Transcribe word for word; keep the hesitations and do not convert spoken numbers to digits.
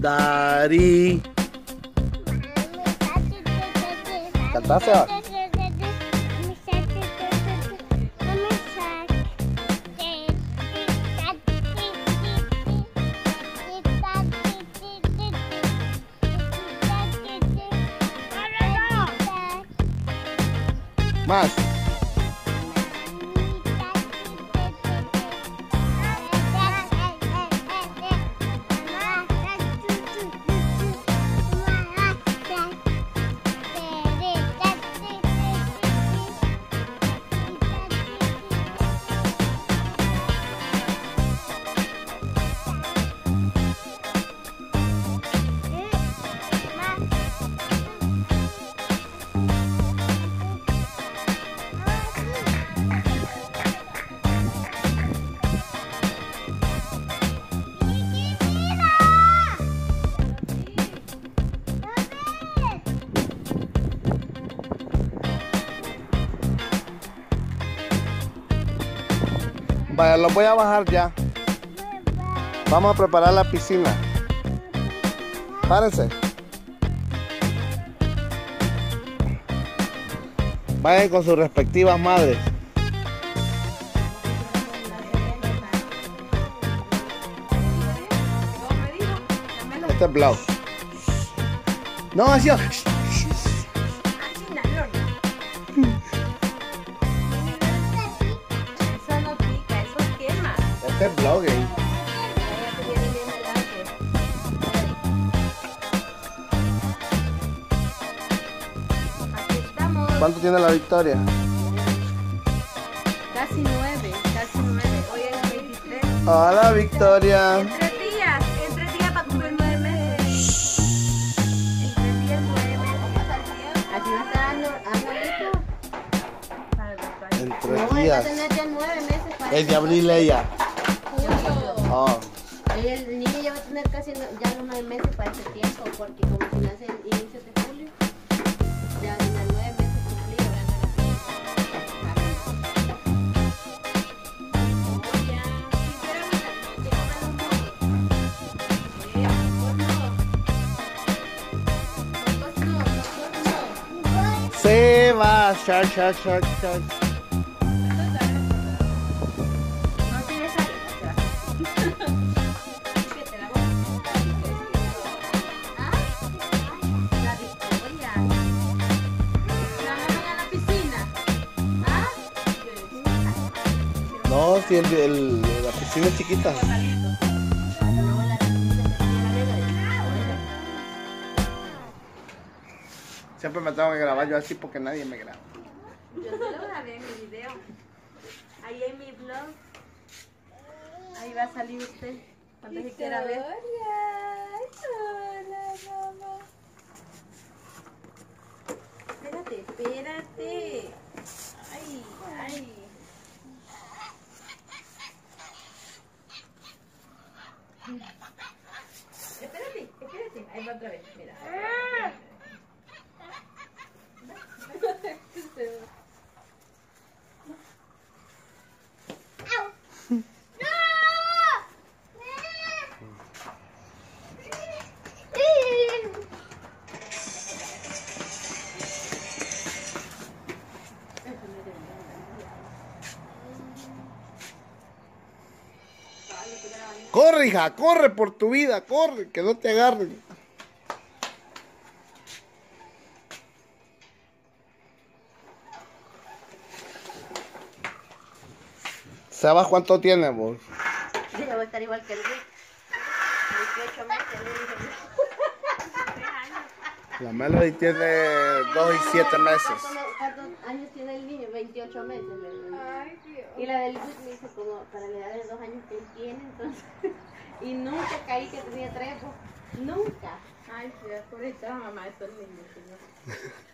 Dari. ¿Cantaste? Más. Vaya, los voy a bajar ya. Vamos a preparar la piscina. Párense. Vayan con sus respectivas madres. Este es blau. No, así. Este es blau, gay. ¿Cuánto tiene la Victoria? Casi nueve, casi nueve. Hoy es veintitrés. Hola, Victoria. En tres días, en tres días para cumplir nueve meses. En tres días, nueve meses. Así va a estar Anolito. En tres No, él va a días. tener ya nueve meses. Para Es de abril ella. Oh. El niño ya va a tener casi no- ya los nueve meses para ese tiempo, porque como si nace el inicio de julio, ya tiene nueve meses cumplidos. Se va. Shark, shark, shark, shark. No tiene sal. ¿Ah? La Victoria. ¿La vamos a la piscina? ¿Ah? No, si el, el- la piscina es chiquita. Siempre me tengo que grabar yo así porque nadie me graba. Yo se lo grabé en mi video. Ahí en mi blog. Ahí va a salir usted cuando se quiera ver. Espérate, espérate. Ay, ay. Espérate, espérate. Ahí va otra vez, mira. Corre, hija, corre por tu vida, corre, que no te agarren. ¿Sabes cuánto tiene vos? Yo voy a estar igual que el Rick. dieciocho meses, le dije. La Melody tiene dos y siete meses. ¿Cuántos, cuántos años tiene el niño? veintiocho meses. Le digo. Ay, Dios. Y la del Rick me dice como para la edad de dos años que él tiene, entonces. Y nunca caí que tenía tres. Nunca. Ay, sí, por esta mamá, estos niños, señor.